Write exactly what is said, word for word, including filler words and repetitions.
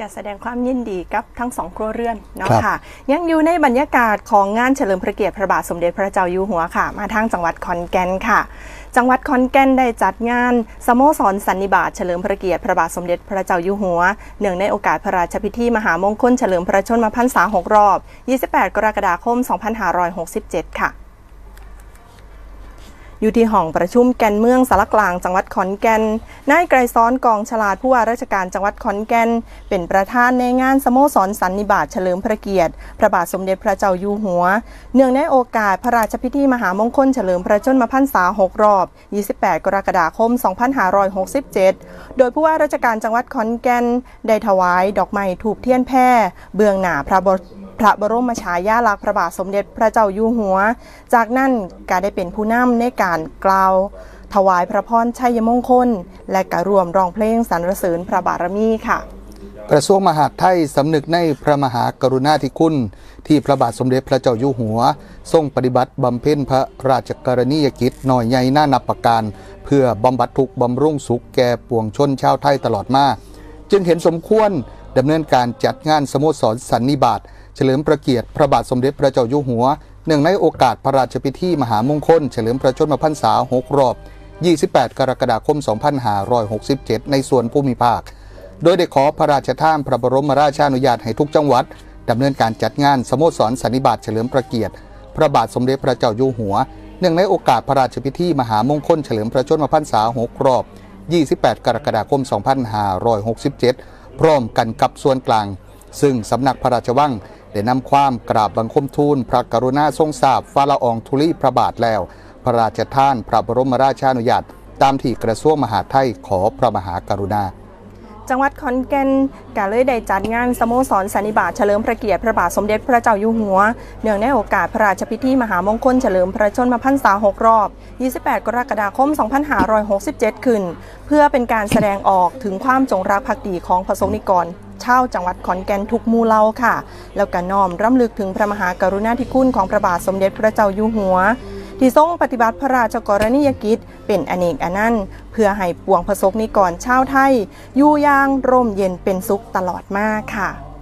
ก็แสดงความยินดีกับทั้งสองครัวเรือนเนาะค่ะยังอยู่ในบรรยากาศของงานเฉลิมพระเกียรติพระบาทสมเด็จพระเจ้าอยู่หัวค่ะมาทางจังหวัดขอนแก่นค่ะจังหวัดขอนแก่นได้จัดงานสโมสรสันนิบาตเฉลิมพระเกียรติพระบาทสมเด็จพระเจ้าอยู่หัวเนื่องในโอกาสพระราชพิธีมหามงคลเฉลิมพระชนมพรรษาหกรอบยี่สิบแปดกรกฎาคมสองพันห้าร้อยหกสิบเจ็ดค่ะอยู่ที่ห้องประชุมแก่นเมืองสารกลางจังหวัดขอนแก่นนายไกรซ้อนกองฉลาดผู้ว่าราชการจังหวัดขอนแก่นเป็นประธานในงานสโมสรสันนิบาตเฉลิมพระเกียรติพระบาทสมเด็จพระเจ้าอยู่หัวเนื่องในโอกาสพระราชพิธีมหามงคลเฉลิมพระชนมพรรษาหกรอบยี่สิบแปดกรกฎาคมสองพันห้าร้อยหกสิบเจ็ดโดยผู้ว่าราชการจังหวัดขอนแก่นได้ถวายดอกไม้ธูปเทียนแพร่เบื้องหน้าพระบรมพระบรมฉายาลักษณ์พระบาทสมเด็จพระเจ้าอยู่หัวจากนั้นก็ได้เป็นผู้นำในการกล่าวถวายพระพรชัยมงคลและก็รวมร้องเพลงสรรเสริญพระบารมีค่ะกระทรวงมหาดไทยสำนึกในพระมหากรุณาธิคุณที่พระบาทสมเด็จพระเจ้าอยู่หัวทรงปฏิบัติบำเพ็ญพระราชกรณียกิจน้อยใหญ่น่านับประการเพื่อบำบัดทุกข์บำรุงสุขแก่ปวงชนชาวไทยตลอดมาจึงเห็นสมควรดำเนินการจัดงานสโมสรสันนิบาตเฉลิมพระเกียรติพระบาทสมเด็จพระเจ้าอยู่หัวเนื่องในโอกาสพระราชพิธีมหามงคลเฉลิมพระชนมพรรษาหกรอบยี่สิบแปดกรกฎาคมสองพันห้าร้อยหกสิบเจ็ดในส่วนภูมิภาคโดยได้ขอพระราชทานพระบรมราชานุญาตให้ทุกจังหวัดดำเนินการจัดงานสโมสรสันนิบาตเฉลิมพระเกียรติพระบาทสมเด็จพระเจ้าอยู่หัวเนื่องในโอกาสพระราชพิธีมหามงคลเฉลิมพระชนมพรรษาหกรอบยี่สิบแปดกรกฎาคมสองพันห้าร้อยหกสิบเจ็ดพร้อมกันกับส่วนกลางซึ่งสำนักพระราชวังได้นำความกราบบังคมทูลพระกรุณาทรงทราบฝ่าละอองธุลีพระบาทแล้วพระราชทานพระบรมราชานุญาตตามที่กระทรวงมหาดไทยขอพระมหากรุณาจังหวัดขอนแก่นก็เลยได้จัดงานสโมสรสันนิบาตเฉลิมพระเกียรติพระบาทสมเด็จพระเจ้าอยู่หัวเนื่องในโอกาสพระราชพิธีมหามงคลเฉลิมพระชนมพรรษาหกรอบยี่สิบแปดกรกฎาคมสองพันห้าร้อยหกสิบเจ็ดขึ้นเพื่อเป็นการแสดงออกถึงความจงรักภักดีของประสงค์นิกรชาวจังหวัดขอนแก่นทุกหมู่เหล่าค่ะแล้วก็น้อมรำลึกถึงพระมหากรุณาธิคุณของพระบาทสมเด็จพระเจ้าอยู่หัวที่ทรงปฏิบัติพระราชกรณียกิจเป็นอเนกอนันต์เพื่อให้ปวงประสบนิกรชาวไทยอยู่อย่างร่มเย็นเป็นสุขตลอดมาค่ะ